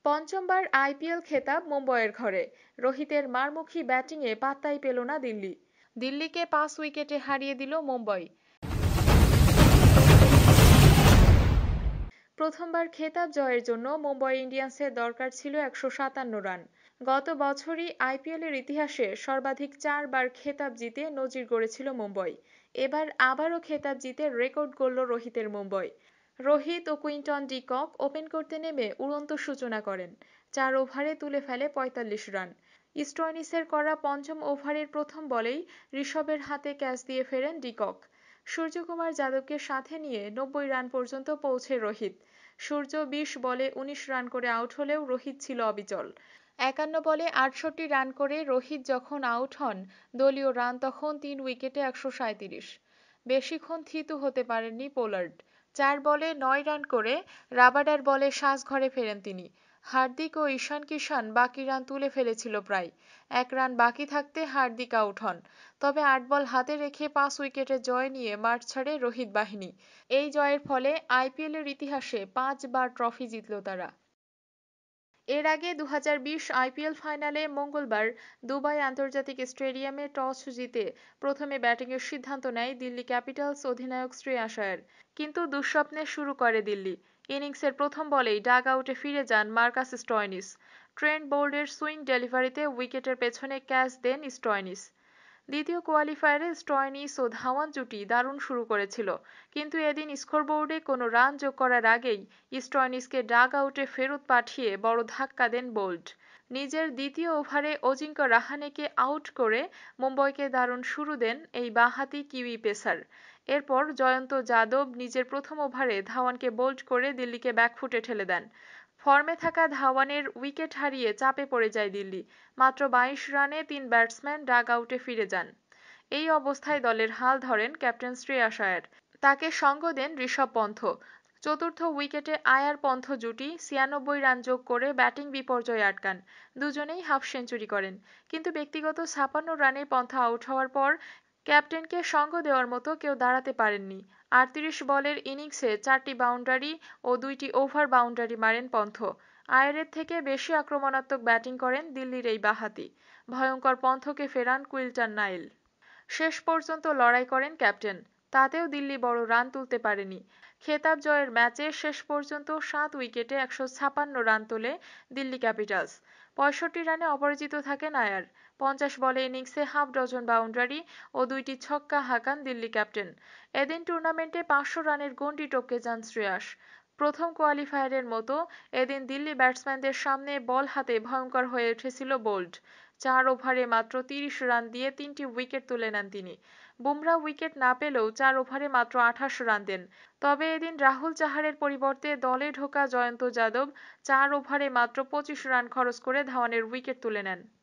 পঞ্চমবার IPL খেতাব মুম্বইয়ের ঘরে। রোহিতের মারমুখী ব্যাটিংয়ে পাত্তাই পেল না দিল্লি। দিল্লিকে 5 উইকেটে হারিয়ে দিল মুম্বই। প্রথমবার খেতাব জয়ের জন্য মুম্বই ইন্ডিয়ান্সের দরকার ছিল 157 রান। গত বছরই আইপিএলের ইতিহাসে সর্বাধিক 4 বার খেতাব জিতে নজির গড়েছিল মুম্বই। এবার আবারও খেতাব জিতে রেকর্ড গড়ল রোহিতের মুম্বই। রোহিত ও ইনটন ওপেন করতে নেমে উড়ন্ত সূচনা করেন। 4 ওভারে তুলে ফেলে 45 রান। স্টয়নিসের করা পঞ্চম ওভারের প্রথম বলেই ঋষভের হাতে ক্যাচ দিয়ে ফেরেন ডিকক। সূর্যকুমার যাদবকে সাথে নিয়ে 90 রান পর্যন্ত পৌঁছে রোহিত। সূর্য 20 বলে 19 রান করে আউট হলেও রোহিত ছিল অবিচল। 51 বলে 68 রান করে রোহিত যখন আউট হন, দলীয় রান তখন 3 উইকেটে 137। বেশিক্ষণ থিতু হতে পারেননি পোলার্ড। 4 বলে 9 রান করে রাবাডার বলে সাজঘরে ফেরেন তিনি। হার্দিক ও ঈশান কিষান বাকি রান তুলে ফেলেছিল প্রায়। 1 রান বাকি থাকতে হার্দিক আউট হন। তবে 8 বল হাতে রেখে 5 উইকেটের জয় নিয়ে মাঠ ছাড়ে রোহিত বাহিনী। এই জয়ের ফলে আইপিএলের ইতিহাসে 5 বার ট্রফি জিতল তারা। এর আগে 2020 আইপিএল ফাইনালে মঙ্গলবার দুবাই আন্তর্জাতিক স্টেডিয়ামে টস জিতে প্রথমে ব্যাটিংয়ের সিদ্ধান্ত নেয় দিল্লি ক্যাপিটালস অধিনায়ক শ্রেয়াস আয়ার। কিন্তু দুঃস্বপ্নে শুরু করে দিল্লি। ইনিংসের প্রথম বলেই ডাগ আউটে ফিরে যান মার্কাস স্টয়নিস। ট্রেন্ট বোল্টের সুইং ডেলিভারিতে উইকেটের পেছনে ক্যাচ দেন স্টয়নিস। দ্বিতীয় কোয়ালিফায়ারে স্টয়নিস ও ধাওয়ান জুটি দারুণ শুরু করেছিল, কিন্তু এদিন স্কোরবোর্ডে কোনো রান যোগ করার আগেই স্টয়নিসকে ডাগ আউটে ফেরত পাঠিয়ে বড় ধাক্কা দেন বোল্ট। নিজের দ্বিতীয় ওভারে অজিঙ্ক্য রাহানেকে আউট করে মুম্বইকে দারুণ শুরু দেন এই বাঁহাতি কিউই পেসার। এরপর জয়ন্ত যাদব নিজের প্রথম ওভারে ধাওয়ানকে বোল্ড করে দিল্লিকে ব্যাকফুটে ঠেলে দেন। ফর্মে থাকা ধাওয়ানের উইকেট হারিয়ে চাপে পড়ে যায় দিল্লি। মাত্র 22 রানে 3 ব্যাটসম্যান ডাগ আউটে ফিরে যান। এই অবস্থায় দলের হাল ধরেন ক্যাপ্টেন শ্রেয়াস আয়ার। তাকে সঙ্গ দেন ঋষভ পন্থ। চতুর্থ উইকেটে আয়ার-পন্থ জুটি 96 রান যোগ করে ব্যাটিং বিপর্যয় আটকান। দুজনেই হাফ সেঞ্চুরি করেন। কিন্তু ব্যক্তিগত 56 রানে পন্থ আউট হওয়ার পর ক্যাপ্টেনকে সঙ্গ দেওয়ার মতো কেউ দাঁড়াতে পারেননি। 38 বলের ইনিংসে 4টি বাউন্ডারি ও 2টি ওভার বাউন্ডারি মারেন পন্থ। আয়ারের থেকে বেশি আক্রমণাত্মক ব্যাটিং করেন দিল্লির এই বাঁহাতি। ভয়ঙ্কর পন্থকে ফেরান কুইল্টন নাইল। শেষ পর্যন্ত লড়াই করেন ক্যাপ্টেন। তাতেও দিল্লি বড় রান তুলতে পারেনি। খেতাব জয়ের ম্যাচে শেষ পর্যন্ত 7 উইকেটে 156 রান তোলে দিল্লি ক্যাপিটালস। 65 রানে অপরাজিত থাকেন আয়ার। 50 বলে ইনিংসে হাফ ডজন বাউন্ডারি ও 2টি ছক্কা হাঁকান দিল্লি ক্যাপ্টেন। এদিন টুর্নামেন্টে 500 রানের গন্ডি টপকে যান শ্রেয়াস। প্রথম কোয়ালিফায়ারের মতো এদিন দিল্লি ব্যাটসম্যানদের সামনে বল হাতে ভয়ঙ্কর হয়ে উঠেছিল বোল্ট। 4 ওভারে মাত্র 30 রান দিয়ে 3টি উইকেট তুলে নেন তিনি। বুমরা উইকেট না পেলেও 4 ওভারে মাত্র 28 রান দেন। তবে এদিন রাহুল চাহারের পরিবর্তে দলে ঢোকা জয়ন্ত যাদব 4 ওভারে মাত্র 25 রান খরচ করে ধাওয়ানের উইকেট তুলে নেন।